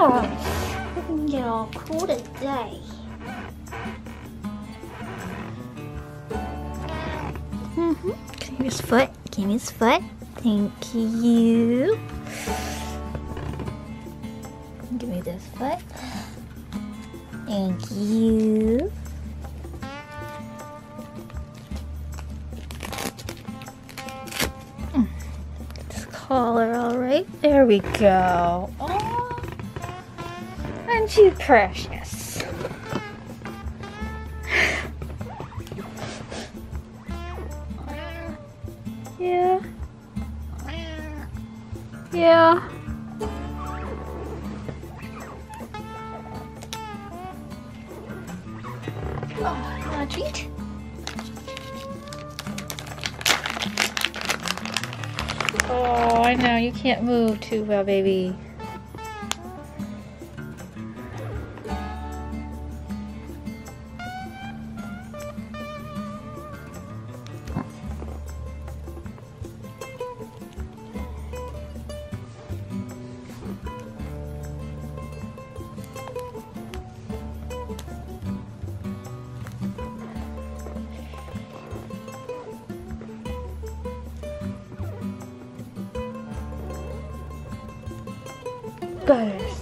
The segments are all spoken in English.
gosh, we're gonna get all cool today. Give me his foot. Give me his foot. Thank you. Give me this foot. Thank you. This collar, all right. There we go. Oh, aren't you precious? Yeah. Yeah. Oh, you want a treat? Oh, I know, you can't move too well, baby. Butters.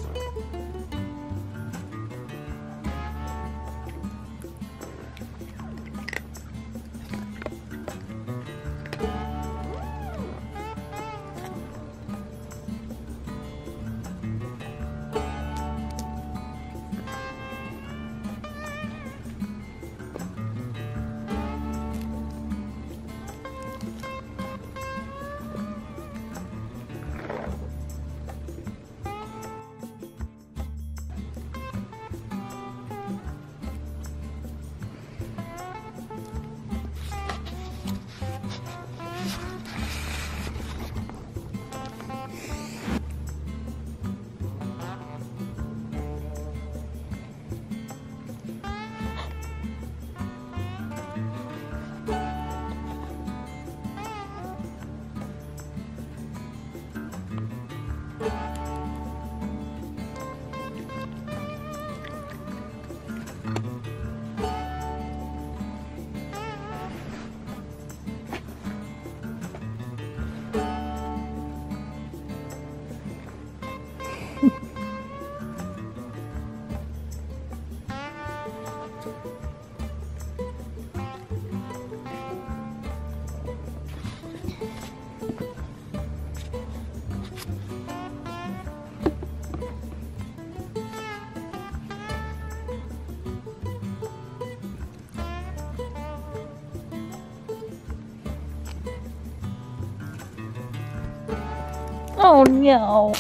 Oh no.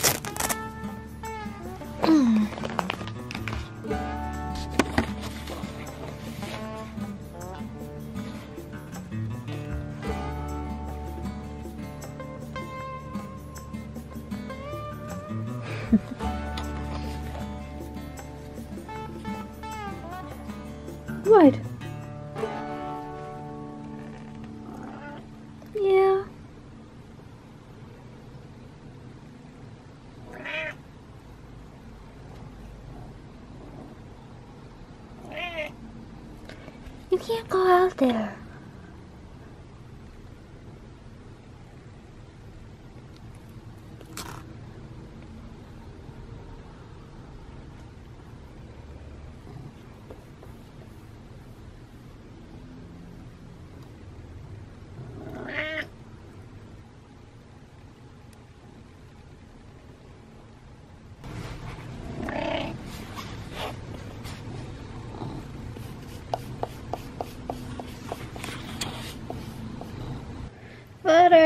What? Yeah. You can't go out there. Butter.